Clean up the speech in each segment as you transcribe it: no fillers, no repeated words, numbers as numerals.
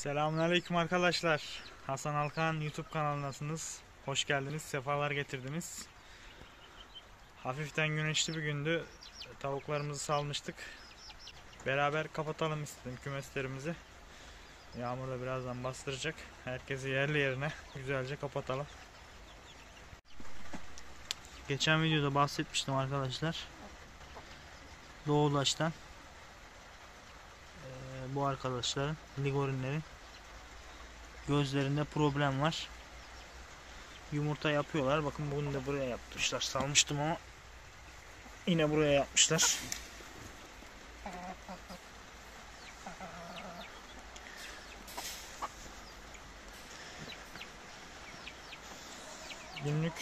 Selamünaleyküm arkadaşlar. Hasan Alkan YouTube kanalındasınız. Hoş geldiniz, sefalar getirdiniz. Hafiften güneşli bir gündü. Tavuklarımızı salmıştık. Beraber kapatalım istedim kümeslerimizi. Yağmur da birazdan bastıracak. Herkesi yerli yerine güzelce kapatalım. Geçen videoda bahsetmiştim arkadaşlar. Doğudaş'tan bu arkadaşların, ligorinlerin gözlerinde problem var. Yumurta yapıyorlar. Bakın bugün de buraya yapmışlar. Salmıştım ama yine buraya yapmışlar. Günlük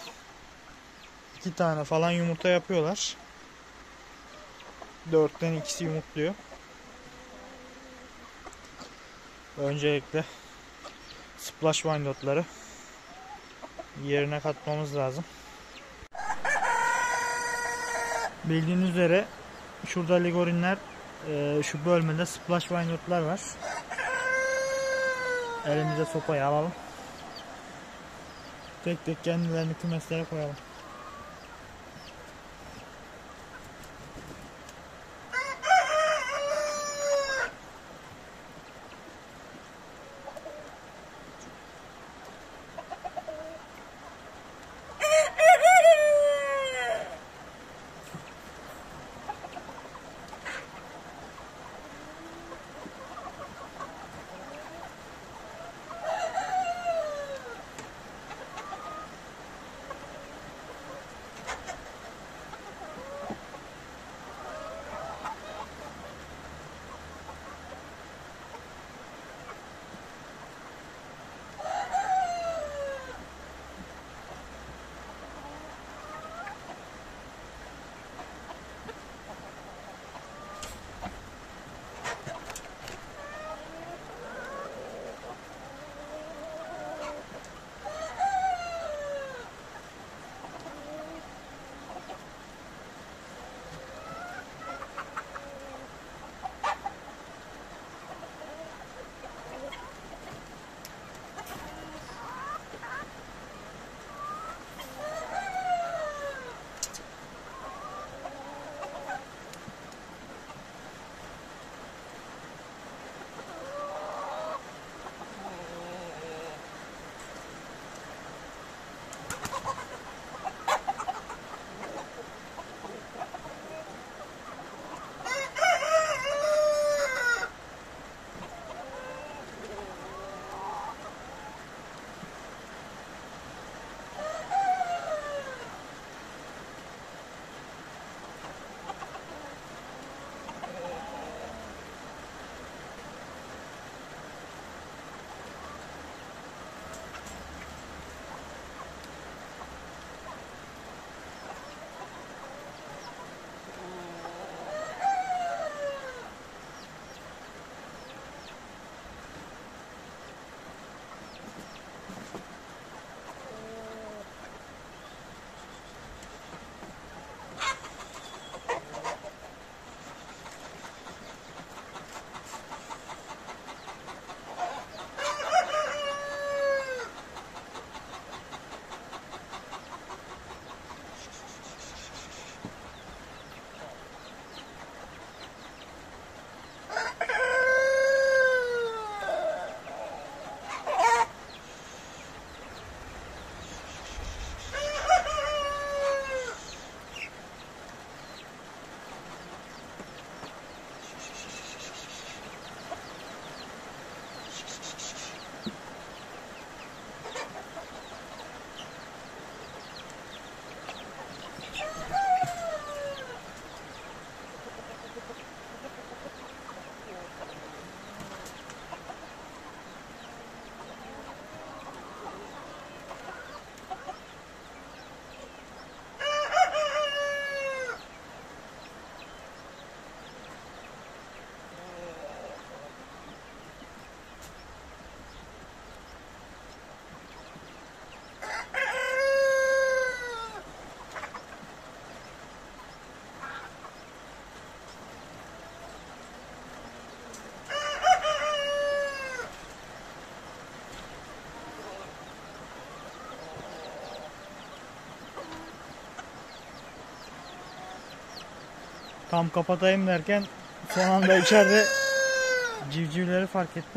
2 tane falan yumurta yapıyorlar. 4'ten ikisi yumurtluyor. Öncelikle splash windotları yerine katmamız lazım. Bildiğiniz üzere şurada ligorinler, şu bölmede splash windotlar var. Elimize sopayı alalım. Tek tek kendilerini kümeslere koyalım. Tam kapatayım derken son anda içeride civcivleri fark ettim.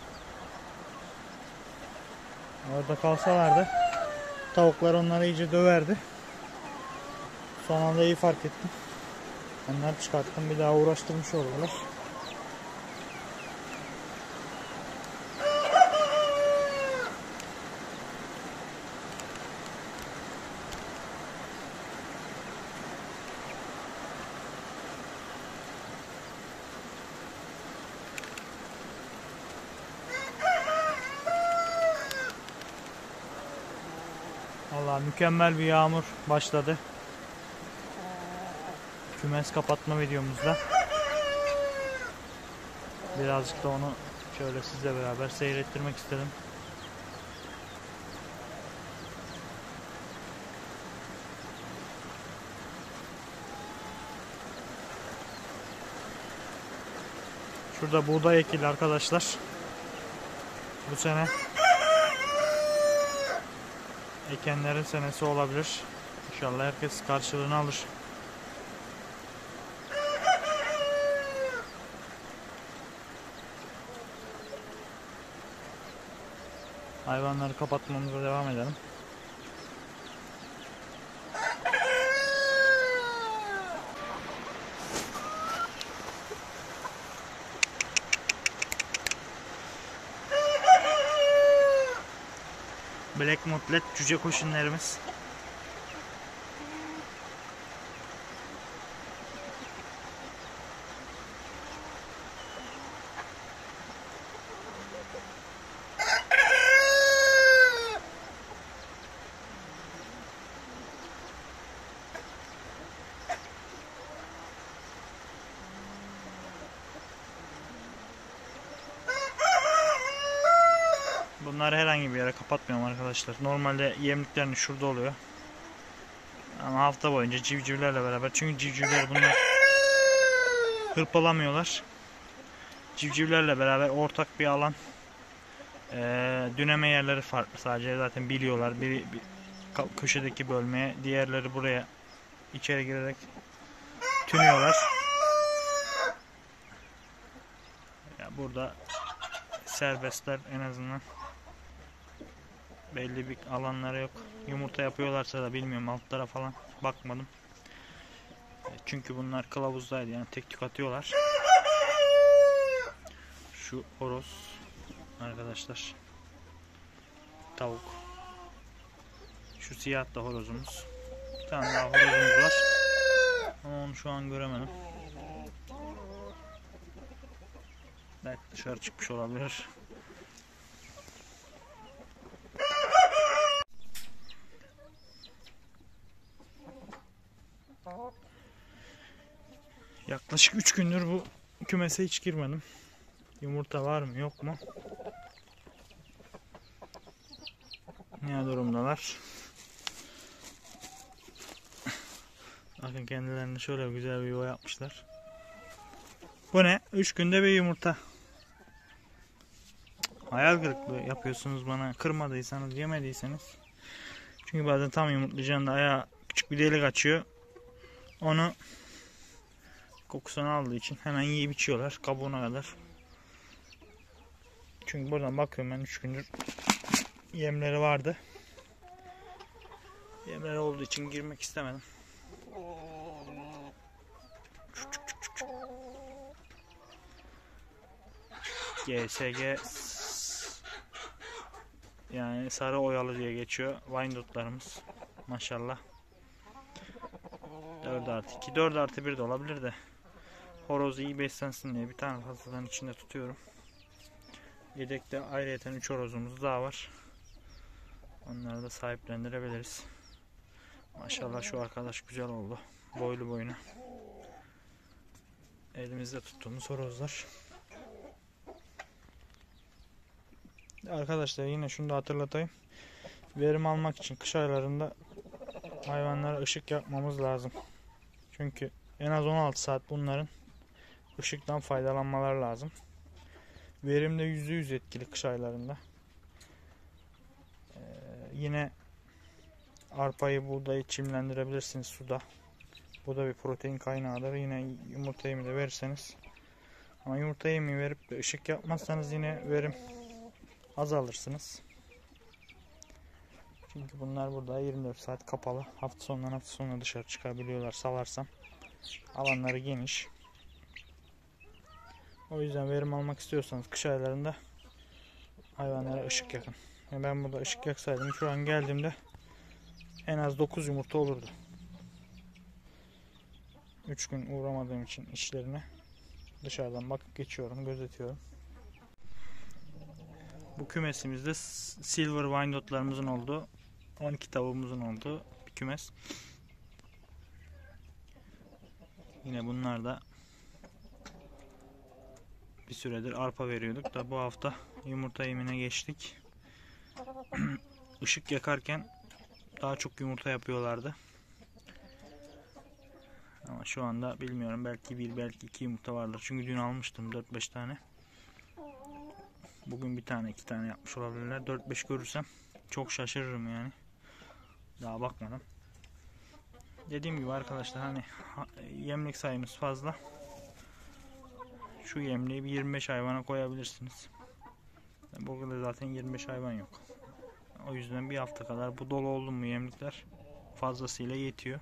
Orada kalsalardı tavuklar onları iyice döverdi. Son anda iyi fark ettim. Onları çıkarttım, bir daha uğraştırmış oldular. Vallahi mükemmel bir yağmur başladı. Kümes kapatma videomuzda. Birazcık da onu şöyle sizle beraber seyrettirmek istedim. Şurada buğday ekili arkadaşlar. Bu sene ekenlerin senesi olabilir. İnşallah herkes karşılığını alır. Hayvanları kapatmamıza devam edelim. Black Mutlet cüce koşunlarımız. Bunları herhangi bir yere kapatmıyorum arkadaşlar. Normalde yemliklerini şurada oluyor. Ama hafta boyunca civcivlerle beraber. Çünkü civcivler bunlar hırpalamıyorlar. Civcivlerle beraber ortak bir alan. Düneme yerleri farklı sadece, zaten biliyorlar. Biri köşedeki bölmeye, diğerleri buraya içeri girerek tünüyorlar. Ya burada serbestler en azından. Belli bir alanları yok. Yumurta yapıyorlarsa da bilmiyorum, altlara falan bakmadım. Çünkü bunlar kılavuzdaydı, yani tek tük atıyorlar. Şu horoz arkadaşlar. Tavuk. Şu siyah da horozumuz. Bir tane daha horozumuz var. Ama onu şu an göremedim. Belki dışarı çıkmış olabilir. Yaklaşık 3 gündür bu kümese hiç girmedim. Yumurta var mı yok mu? Ne durumdalar? Bakın kendilerine şöyle güzel bir yuva yapmışlar. Bu ne? 3 günde bir yumurta. Hayal kırıklığı yapıyorsunuz bana. Kırmadıysanız, yemediyseniz. Çünkü bazen tam yumurtlayacağında ayağa küçük bir delik açıyor. Onu kokusunu aldığı için hemen yiyip içiyorlar kabuğuna kadar. Çünkü buradan bakıyorum ben 3 gündür yemleri vardı. Yemleri olduğu için girmek istemedim. GSG yani sarı oyalı diye geçiyor. Wyandott'larımız maşallah. 4+2, 4+1 de olabilir de. Horoz iyi beslensin diye bir tane fazladan içinde tutuyorum. Yedekte ayrıyeten 3 horozumuz daha var. Onları da sahiplendirebiliriz. Maşallah şu arkadaş güzel oldu. Boylu boyuna. Elimizde tuttuğumuz horozlar. Arkadaşlar yine şunu da hatırlatayım. Verim almak için kış aylarında hayvanlara ışık yakmamız lazım. Çünkü en az 16 saat bunların ışıktan faydalanmaları lazım. Verim de %100 etkili kış aylarında. Yine arpayı, buğdayı çimlendirebilirsiniz suda. Bu da bir protein kaynağıdır. Yine yumurta yemi de verirseniz, ama yumurta yemi verip de ışık yapmazsanız yine verim azalırsınız. Çünkü bunlar burada 24 saat kapalı. Hafta sonuna dışarı çıkabiliyorlar salarsam. Alanları geniş. O yüzden verim almak istiyorsanız kış aylarında hayvanlara ışık yakın. Ben burada ışık yaksaydım şu an geldiğimde en az 9 yumurta olurdu. 3 gün uğramadığım için işlerine dışarıdan bakıp geçiyorum, gözetiyorum. Bu kümesimizde Silver Wyandott'larımızın olduğu, 12 tavuğumuzun olduğu bir kümes. Yine bunlar da bir süredir arpa veriyorduk da bu hafta yumurta yemine geçtik. Işık yakarken daha çok yumurta yapıyorlardı. Ama şu anda bilmiyorum, belki bir belki iki yumurta vardır. Çünkü dün almıştım 4-5 tane. Bugün bir tane 2 tane yapmış olabilirler. 4-5 görürsem çok şaşırırım yani. Daha bakmadım. Dediğim gibi arkadaşlar, hani yemlik sayımız fazla. Şu yemliği bir 25 hayvana koyabilirsiniz. Burada zaten 25 hayvan yok. O yüzden bir hafta kadar bu dolu oldu mu yemlikler fazlasıyla yetiyor.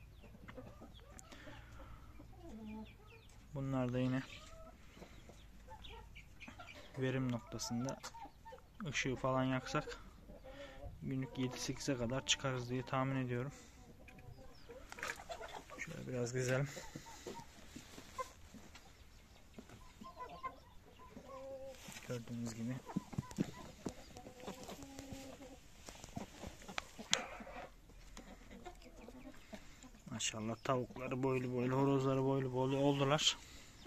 Bunlar da yine verim noktasında ışığı falan yaksak günlük 7-8'e kadar çıkarız diye tahmin ediyorum. Şöyle biraz gezelim. Gördüğünüz gibi maşallah tavukları boylu boylu, horozları boylu boylu oldular.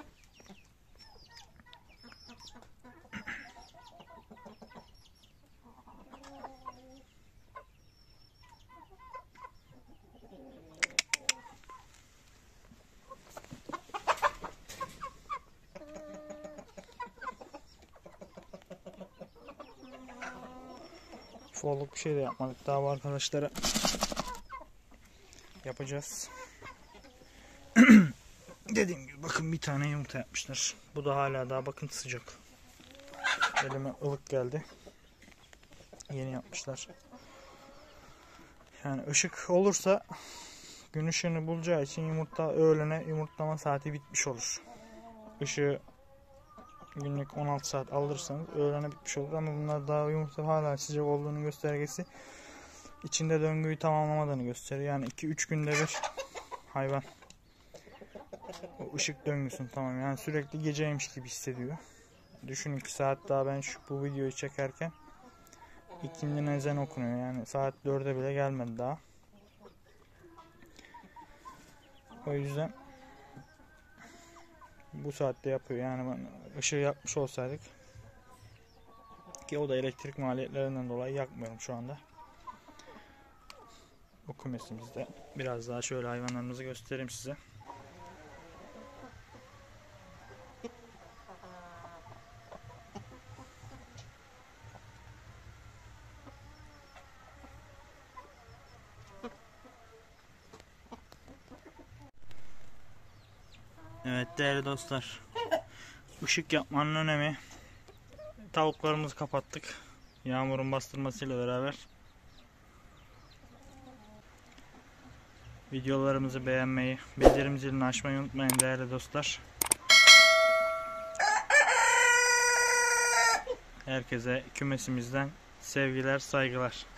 Folluk bir şey de yapmadık daha bu arkadaşlara. Yapacağız. Dediğim gibi bakın, bir tane yumurta yapmışlar. Bu da hala daha bakın sıcak. Elime ılık geldi. Yeni yapmışlar. Yani ışık olursa, gün ışığını bulacağı için yumurta öğlene yumurtlama saati bitmiş olur. Işığı günlük 16 saat alırsanız öğlene bitmiş olur, ama bunlar daha yumurta hala sıcak olduğunu göstergesi, içinde döngüyü tamamlamadığını gösteriyor. Yani 2-3 günde bir hayvan o ışık döngüsünü tamam, yani sürekli geceymiş gibi hissediyor. Düşünün ki saat daha ben bu videoyu çekerken ikindinin ezan okunuyor, yani saat 4'e bile gelmedi daha. O yüzden bu saatte yapıyor. Yani ışığı yakmış olsaydık, ki o da elektrik maliyetlerinden dolayı yakmıyorum şu anda. Bu kümesimizde biraz daha şöyle hayvanlarımızı göstereyim size. Evet değerli dostlar, ışık yapmanın önemi. Tavuklarımızı kapattık yağmurun bastırmasıyla beraber. Videolarımızı beğenmeyi, bildirim zilini açmayı unutmayın değerli dostlar. Herkese kümesimizden sevgiler, saygılar.